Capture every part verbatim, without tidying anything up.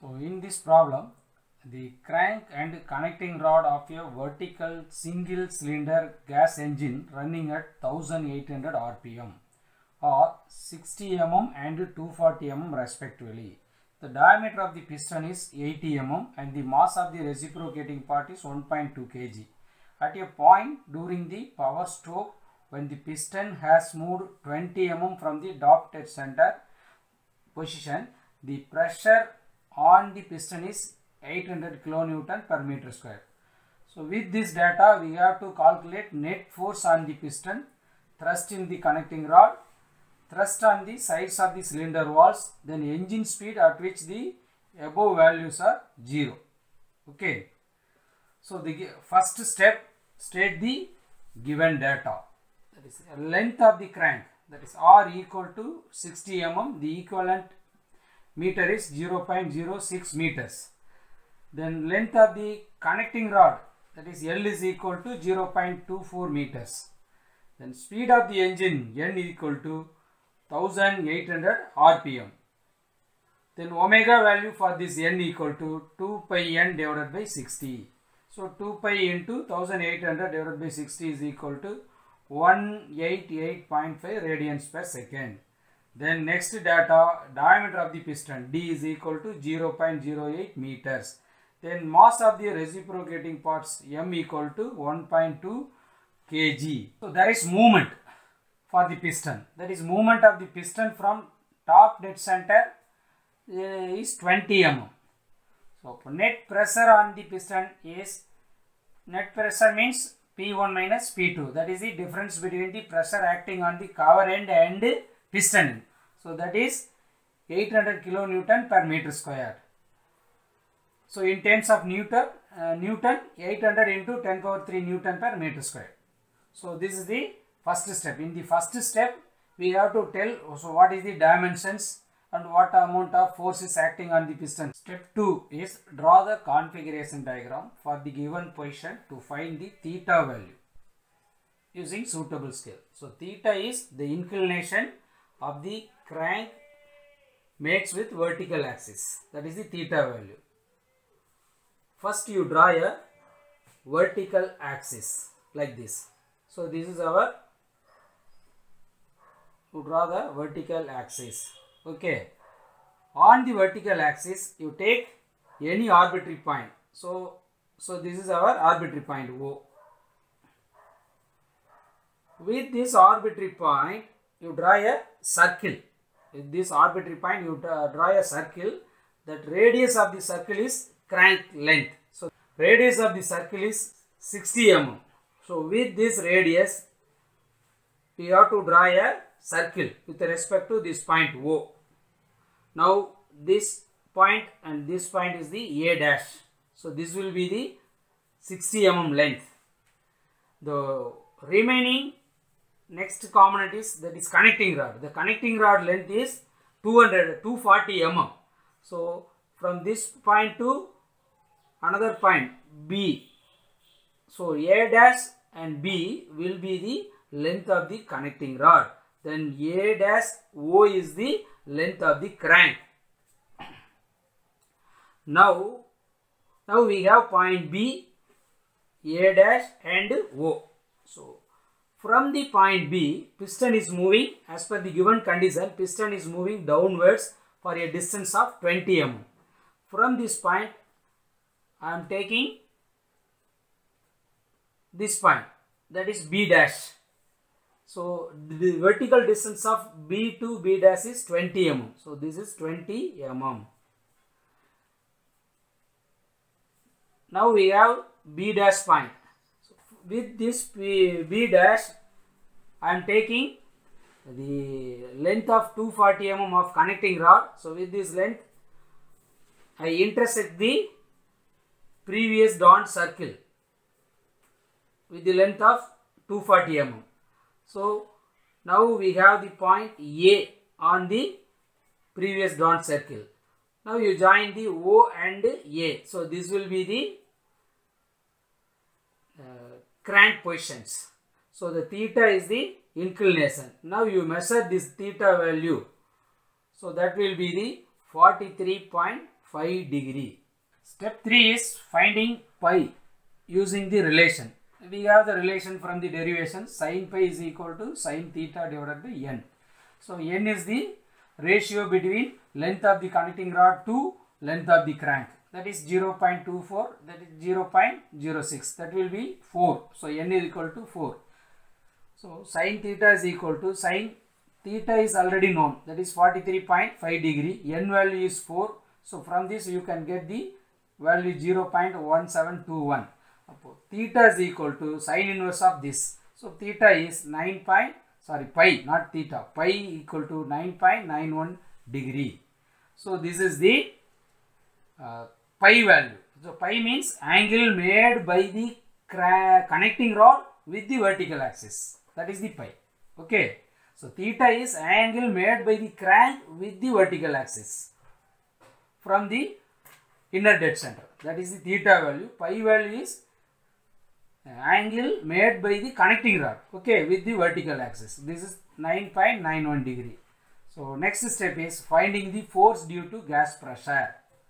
So in this problem, the crank and connecting rod of a vertical single cylinder gas engine running at one thousand eight hundred R P M are sixty millimeters and two hundred forty millimeters respectively. The diameter of the piston is eighty millimeters and the mass of the reciprocating part is one point two kilograms. At a point during the power stroke, when the piston has moved twenty millimeters from the top dead center position, the pressure on the piston is eight hundred kilonewton per meter square. So with this data, we have to calculate net force on the piston, thrust in the connecting rod, thrust on the sides of the cylinder walls, then engine speed at which the above values are zero. Okay. So the first step, state the given data. That is length of the crank, that is R equal to sixty millimeters. The equivalent meter is zero point zero six meters. Then length of the connecting rod, that is L is equal to zero point two four meters. Then speed of the engine N equal to one thousand eight hundred R P M. Then omega value for this N equal to two pi N divided by sixty. So two pi into one thousand eight hundred divided by sixty is equal to one hundred eighty-eight point five radians per second. Then next data, diameter of the piston D is equal to zero point zero eight meters. Then mass of the reciprocating parts M equal to one point two kilograms. So there is movement for the piston. That is movement of the piston from top dead center uh, is twenty millimeters. So net pressure on the piston is, net pressure means P one minus P two. That is the difference between the pressure acting on the cover end and piston end. So that is eight hundred kilonewton per meter square. So in terms of Newton, uh, Newton eight hundred into ten power three Newton per meter square. So this is the first step. In the first step, we have to tell so what is the dimensions and what amount of force is acting on the piston. Step two is draw the configuration diagram for the given position to find the theta value using suitable scale. So theta is the inclination of the crank makes with vertical axis. That is the theta value. First you draw a vertical axis like this. So this is our, to draw the vertical axis. Okay. On the vertical axis you take any arbitrary point. So, so this is our arbitrary point O. With this arbitrary point you draw a circle. With this arbitrary point you draw a circle. That radius of the circle is crank length. So radius of the circle is sixty millimeters. So with this radius we have to draw a circle with respect to this point O. Now this point and this point is the A dash. So this will be the sixty millimeters length. The remaining next component is, that is connecting rod. The connecting rod length is two hundred, two hundred forty millimeters. So from this point to another point B. So A dash and B will be the length of the connecting rod. Then A dash O is the length of the crank. Now, now we have point B, A dash and O. So from the point B, piston is moving as per the given condition. Piston is moving downwards for a distance of twenty millimeters. From this point, I am taking this point, that is B dash. So the vertical distance of B to B dash is twenty millimeters. So this is twenty millimeters. Now we have B dash point. So with this B, B dash, I am taking the length of two hundred forty millimeters of connecting rod. So with this length, I intersect the previous drawn circle with the length of two hundred forty millimeters. So now we have the point A on the previous drawn circle. Now you join the O and A. So this will be the uh, crank positions. So the theta is the inclination. Now you measure this theta value. So that will be the forty-three point five degree. Step three is finding pi using the relation. We have the relation from the derivation. Sin pi is equal to sin theta divided by n. So n is the ratio between length of the connecting rod to length of the crank. That is zero point two four, that is zero point zero six, that will be four. So n is equal to four. So sin theta is equal to, sin theta is already known, that is forty-three point five degree, n value is four. So from this you can get the value zero point one seven two one. Theta is equal to sin inverse of this. So theta is nine point, sorry pi, not theta, pi equal to nine point nine one degree. So this is the uh, pi value. So pi means angle made by the connecting rod with the vertical axis. That is the pi. Okay. So theta is angle made by the crank with the vertical axis from the inner dead center. That is the theta value. Pi value is angle made by the connecting rod, okay, with the vertical axis. This is nine point nine one degree. So next step is finding the force due to gas pressure.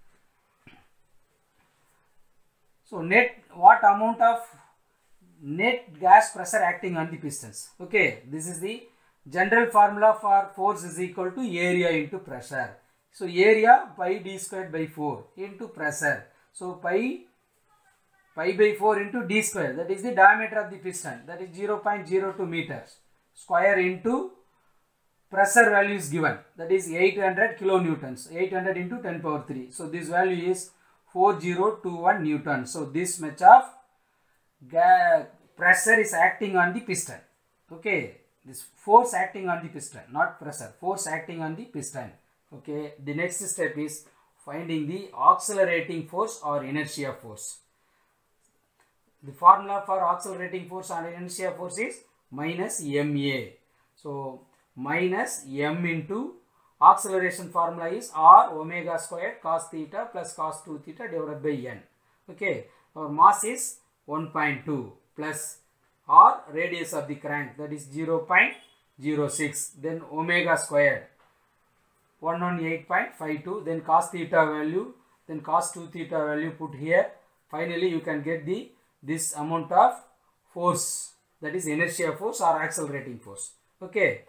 So net, what amount of net gas pressure acting on the pistons? Okay, this is the general formula for force is equal to area into pressure. So area pi d squared by four into pressure. So pi pi by four into d square, that is the diameter of the piston, that is zero point zero two meters square into pressure value is given, that is eight hundred kilonewtons, eight hundred into ten power three. So this value is four thousand twenty-one newtons. So this much of pressure is acting on the piston. Okay, this force acting on the piston, not pressure, force acting on the piston. Okay, the next step is finding the accelerating force or inertia force. The formula for accelerating force or inertia force is minus ma. So minus m into acceleration formula is r omega squared cos theta plus cos two theta divided by n. Okay, our mass is one point two plus r radius of the crank, that is zero point zero six, then omega squared one hundred eighteen point five two, then cos theta value, then cos two theta value put here. Finally you can get the this amount of force, that is inertia force or accelerating force. Okay,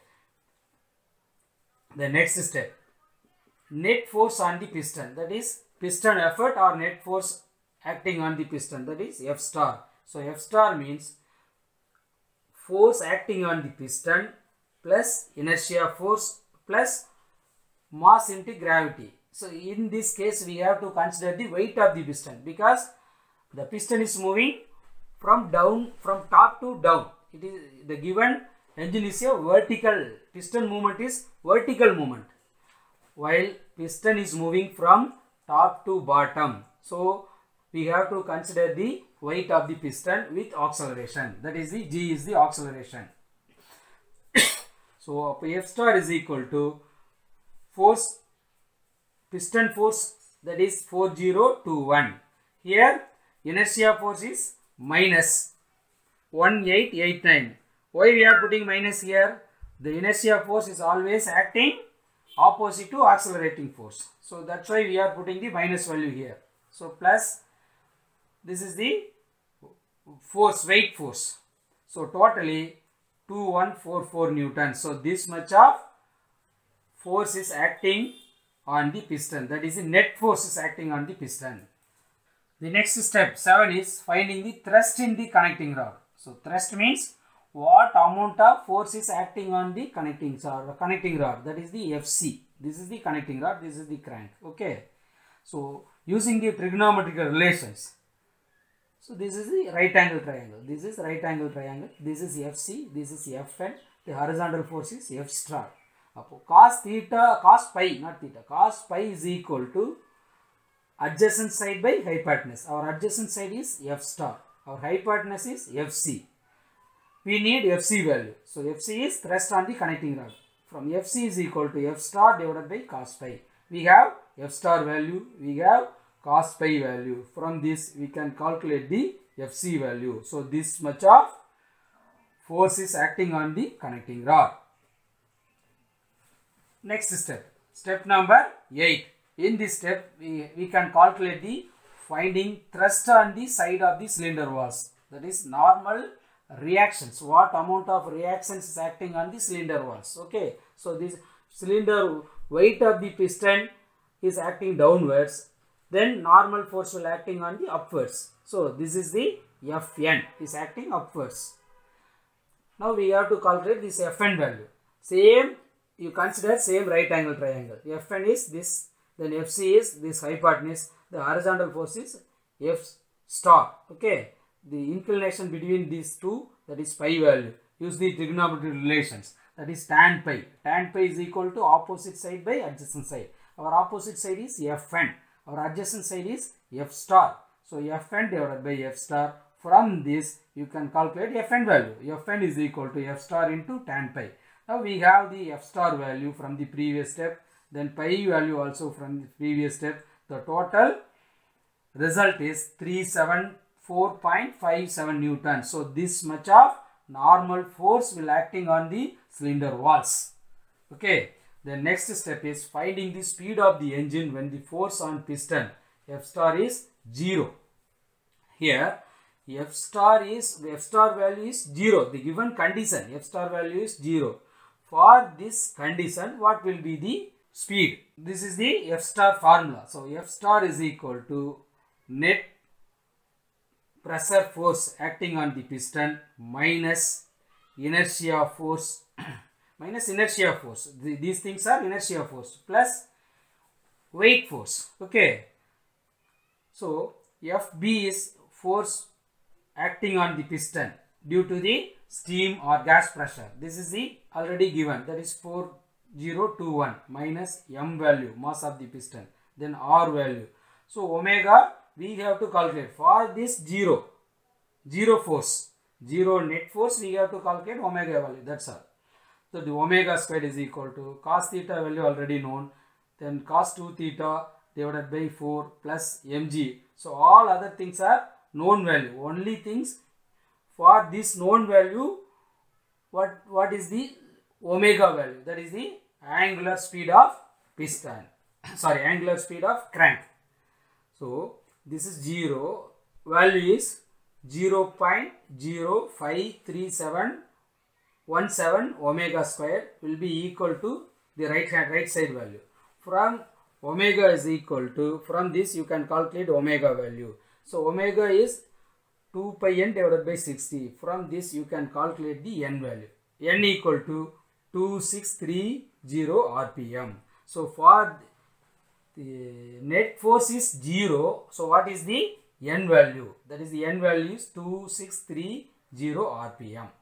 the next step, net force on the piston, that is piston effort or net force acting on the piston, that is F star. So F star means force acting on the piston plus inertia force plus mass into gravity. So in this case we have to consider the weight of the piston, because the piston is moving from down, from top to down. It is the given engine is a vertical, piston movement is vertical movement, while piston is moving from top to bottom. So we have to consider the weight of the piston with acceleration, that is the G is the acceleration. So F star is equal to force, piston force, that is four thousand twenty-one. Here inertia force is minus one thousand eight hundred eighty-nine. Why we are putting minus here? The inertia force is always acting opposite to accelerating force. So that's why we are putting the minus value here. So plus, this is the force, weight force. So totally two thousand one hundred forty-four newtons. So this much of force is acting on the piston, that is the net force is acting on the piston. The next step seven is finding the thrust in the connecting rod. So thrust means what amount of force is acting on the connecting rod, connecting rod, that is the F C. This is the connecting rod, this is the crank. Okay. So using the trigonometrical relations. So this is the right angle triangle. This is right angle triangle. This is F C. This is F N. The horizontal force is F star. Cos theta, cos pi, not theta, cos pi is equal to adjacent side by hypotenuse. Our adjacent side is F star. Our hypotenuse is F C. We need F C value. So F C is thrust on the connecting rod. From F C is equal to F star divided by cos pi. We have F star value. We have cos pi value. From this we can calculate the F C value. So this much of force is acting on the connecting rod. Next step. Step number eight. in this step we, we can calculate the finding thrust on the side of the cylinder walls. That is normal reactions. What amount of reactions is acting on the cylinder walls. Okay. So this cylinder weight of the piston is acting downwards. Then normal force will acting on the upwards. So this is the F N is acting upwards. Now we have to calculate this F N value. Same, you consider same right angle triangle. F N is this, then F C is this hypotenuse. The horizontal force is F star. Okay. The inclination between these two, that is pi value. Use the trigonometry relations. That is tan pi. Tan pi is equal to opposite side by adjacent side. Our opposite side is F N. Our adjacent side is F star. So F N divided by F star. From this you can calculate F N value. F N is equal to F star into tan pi. Now we have the F star value from the previous step. Then pi value also from the previous step. The total result is three seventy-four point five seven Newton. So this much of normal force will acting on the cylinder walls. Okay. The next step is finding the speed of the engine when the force on piston F star is zero. Here F star is F star value is zero. The given condition F star value is zero. For this condition, what will be the speed? This is the F star formula. So F star is equal to net pressure force acting on the piston minus inertia force minus inertia force. The, these things are inertia force plus weight force. Okay. So F B is force acting on the piston due to the steam or gas pressure. This is the already given, that is four thousand twenty-one minus M value, mass of the piston, then R value. So omega we have to calculate. For this zero, zero force, zero net force, we have to calculate omega value, that's all. So the omega squared is equal to cos theta value already known, then cos two theta divided by four plus mg. So all other things are known value. Only things for this known value, what what is the omega value? That is the angular speed of piston. Sorry, angular speed of crank. So this is zero. Value is zero point zero five three seven one seven omega square will be equal to the right hand right side value. From omega is equal to, from this you can calculate omega value. So omega is two pi n divided by sixty. From this you can calculate the n value. N equal to two six three zero R P M. So for the net force is zero. So what is the n value? That is the n value is two six three zero R P M.